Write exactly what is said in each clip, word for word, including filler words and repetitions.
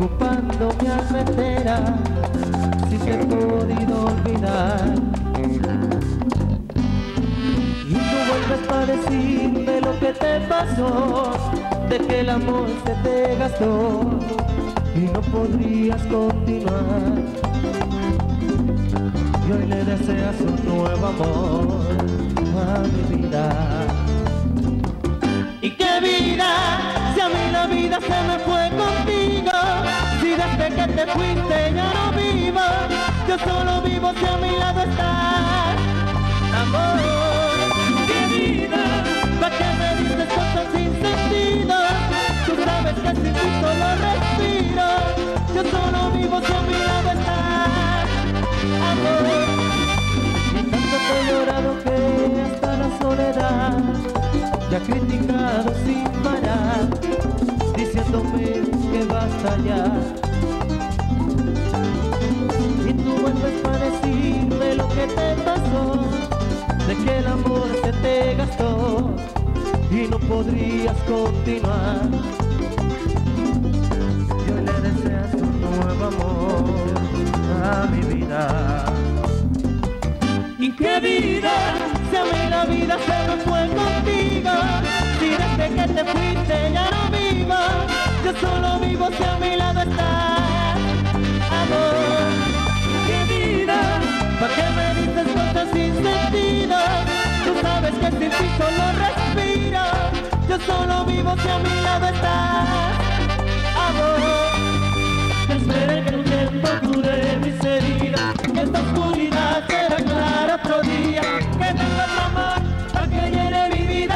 ocupando mi alma entera, si te he podido olvidar. Y tú vuelves para decirme lo que te pasó, de que el amor se te gastó y no podrías continuar. Y hoy le deseas un nuevo amor a mi vida. ¿Y qué vida? Si a mí la vida se me fue contigo, si desde que te fuiste ya no vivo, yo solo vivo si a mi lado estás, amor. ¿Qué vida? ¿Para qué me dices cosas sin sentido? Tú sabes que sin ti solo respiro, yo solo vivo si a mi lado estás, amor. Y tanto te he llorado que hasta la soledad te ha criticado sin parar, diciéndome que basta ya. Y tú vuelves para decirme lo que te pasó, de que el amor se te gastó y no podrías continuar. Y hoy le deseas un nuevo amor a mi vida. ¿Y qué vida? Si a mí la vida se me fue contigo, si desde que te fuiste ya no vivo, yo solo vivo si a mi lado estás, amor. ¿Qué vida? ¿Para qué me dices cosas sin sentido? Tú sabes que sin ti solo respiro, yo solo vivo si a mi lado estás, amor. Esperé que un tiempo cure mis heridas, que esta oscuridad será clara otro día, que tenga otro amor para que llene mi vida.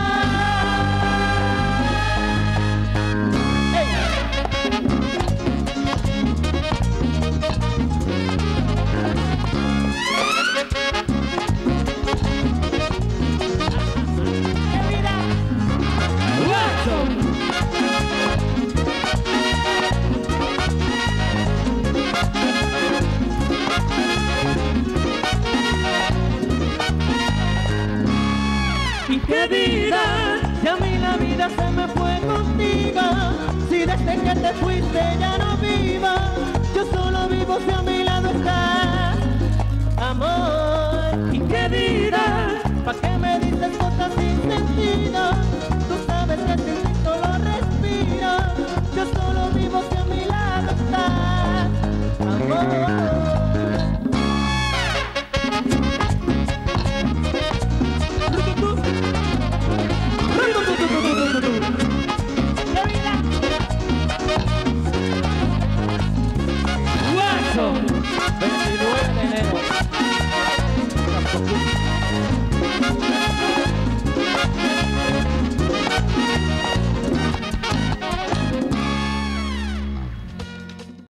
¿Y qué vida? Si a mí la vida se me fue contigo, si desde que te fuiste ya no vivo, yo solo vivo si a mi lado estás, amor. ¿Y qué vida?